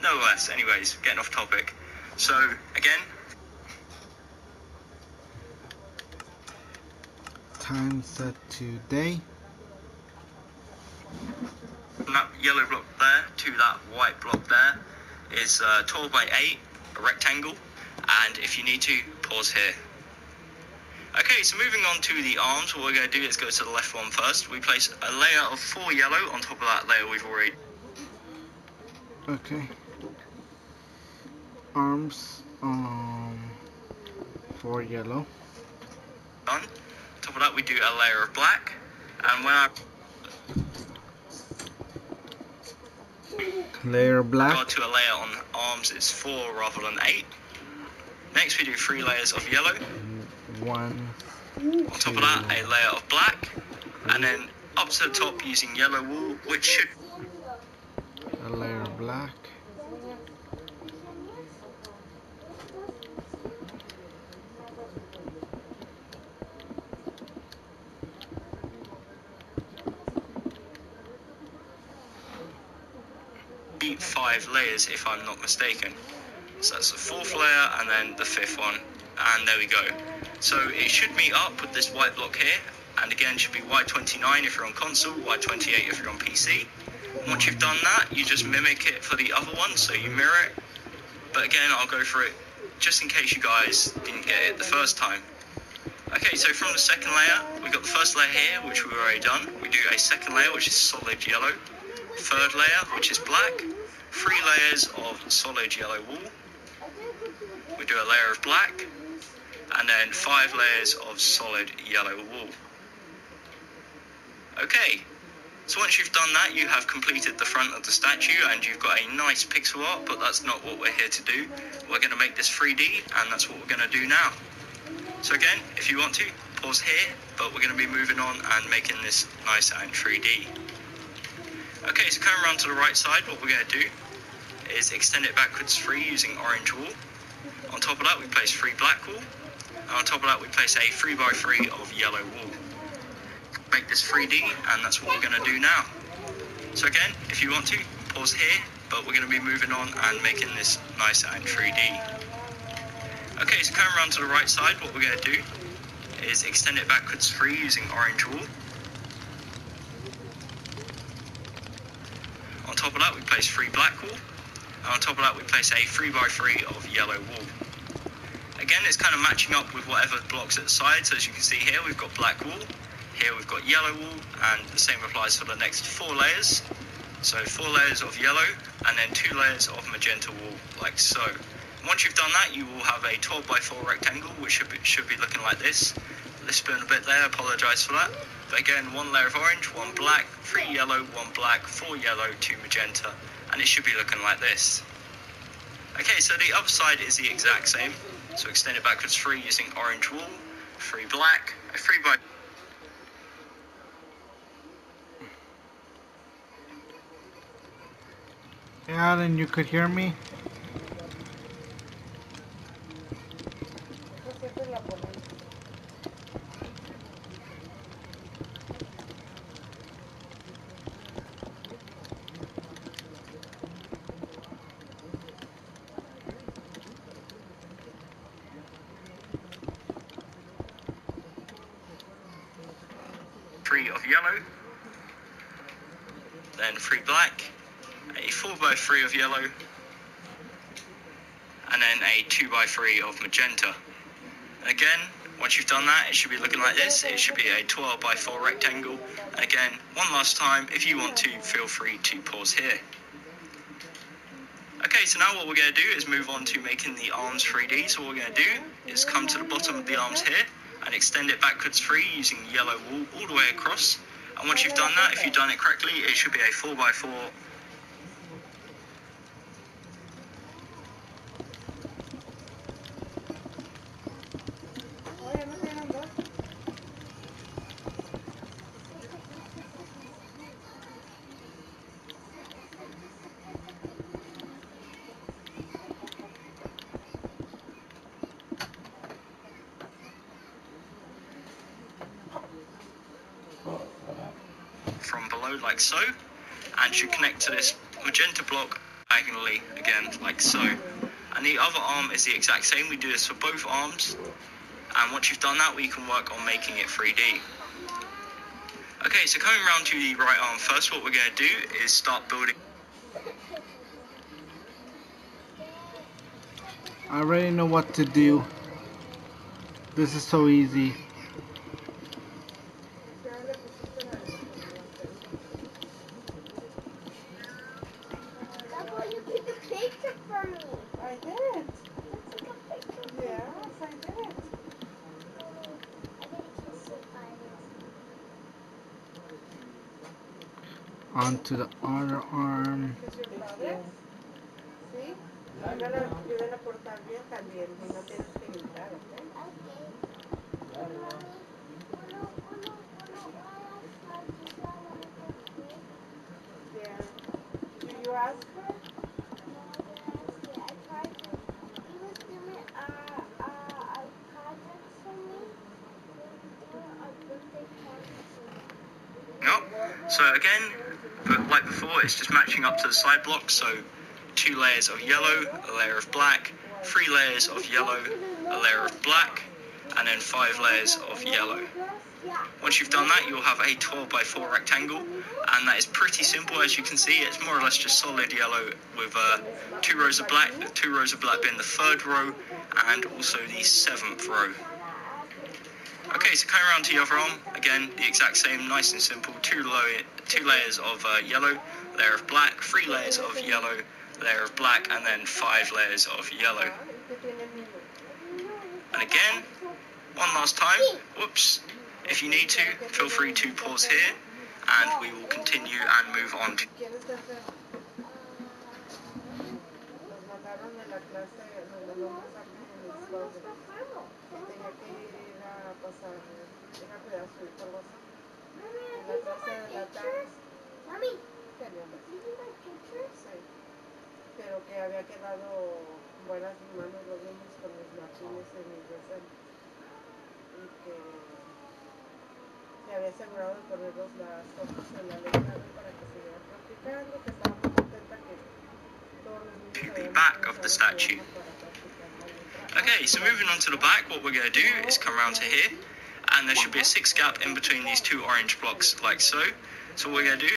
no less. Anyways, getting off topic. So again, time set to day. from that yellow block there to that white block there is 12 by 8, a rectangle, and if you need to, pause here. Okay, so moving on to the arms, what we're going to do is go to the left one first. We place a layer of 4 yellow on top of that layer we've already. Okay. Arms 4 yellow. Done. On top of that we do a layer of black, and when I Layer black. go to a layer on arms, it's 4 rather than 8. Next we do 3 layers of yellow. 1. On top of that, a layer of black, and then up to the top using yellow wool, which should A layer of black. be 5 layers if I'm not mistaken. So that's the 4th layer and then the 5th one, and there we go. So it should meet up with this white block here, and again should be Y29 if you're on console, Y28 if you're on PC. Once you've done that, you just mimic it for the other one, so you mirror it. But again, I'll go through it just in case you guys didn't get it the first time. Okay, so from the second layer, we got the first layer here, which we've already done. We do a second layer, which is solid yellow. Third layer, which is black. 3 layers of solid yellow wool. We do a layer of black, and then 5 layers of solid yellow wool. Okay, so once you've done that, you have completed the front of the statue and you've got a nice pixel art, but that's not what we're here to do. We're going to make this 3D, and that's what we're going to do now. So again, if you want to, pause here, but we're going to be moving on and making this nice and 3D. Okay, so coming around to the right side, what we're going to do is extend it backwards 3 using orange wool. On top of that, we place 3 black wool. And on top of that, we place a 3x3 of yellow wool. Make this 3D, and that's what we're going to do now. So again, if you want to, pause here, but we're going to be moving on and making this nice and 3D. Okay, so coming around to the right side, what we're going to do is extend it backwards 3 using orange wool. On top of that, we place 3 black wool. And on top of that, we place a 3x3 of yellow wool. Again, it's kind of matching up with whatever blocks at the side. So as you can see here, we've got black wool. Here we've got yellow wool, and the same applies for the next 4 layers. So 4 layers of yellow, and then 2 layers of magenta wool, like so. Once you've done that, you will have a 12x4 rectangle, which should be looking like this. Lisping a bit there, I apologise for that. But again, 1 layer of orange, 1 black, 3 yellow, 1 black, 4 yellow, 2 magenta, and it should be looking like this. Okay, so the other side is the exact same. So extend it backwards 3 using orange wool, 3 black, a 3x. Alan, you could hear me? Of yellow, then 3 black, a 4x3 of yellow, and then a 2x3 of magenta. And again, once you've done that, it should be looking like this. It should be a 12x4 rectangle. And again, one last time, if you want to, feel free to pause here. Okay, so now what we're going to do is move on to making the arms 3D. So what we're going to do is come to the bottom of the arms here and extend it backwards 3 using yellow wool all the way across. And once you've done that, if you've done it correctly, it should be a 4x4. From below like so, and should connect to this magenta block diagonally again, like so. And the other arm is the exact same. We do this for both arms. And once you've done that, we can work on making it 3D. Okay, so coming around to the right arm first, what we're going to do is start building. I already know what to do. This is so easy. You took a picture for me. I did. You took a picture for me. Yes, I did. I think it's so funny. Onto the other arm. Is your brother? ¿Sí? Ayúdale a portar bien también. No tienes que gritar, ¿ok? Yeah. Do you ask her? Up. So again, like before, it's just matching up to the side blocks. So 2 layers of yellow, a layer of black, 3 layers of yellow, a layer of black, and then 5 layers of yellow. Once you've done that, you'll have a 12 by 4 rectangle, and that is pretty simple. As you can see, it's more or less just solid yellow with 2 rows of black, the 2 rows of black being the 3rd row, and also the 7th row. Okay, so coming around to the other arm, again, the exact same, nice and simple, 2 layers of yellow, layer of black, 3 layers of yellow, layer of black, and then 5 layers of yellow. And again, one last time, whoops, if you need to, feel free to pause here, and we will continue and move on to... Mommy, pero que había quedado buenas manos los niños con los Martínez en mi presente y que se había asegurado de ponerlos las fotos en la letra para que siguieran practicando, que estaba muy contenta que todos los niños the back of the statue. Okay, so moving on to the back, what we're going to do is come around to here, and there should be a 6 gap in between these 2 orange blocks like so. So what we're going to do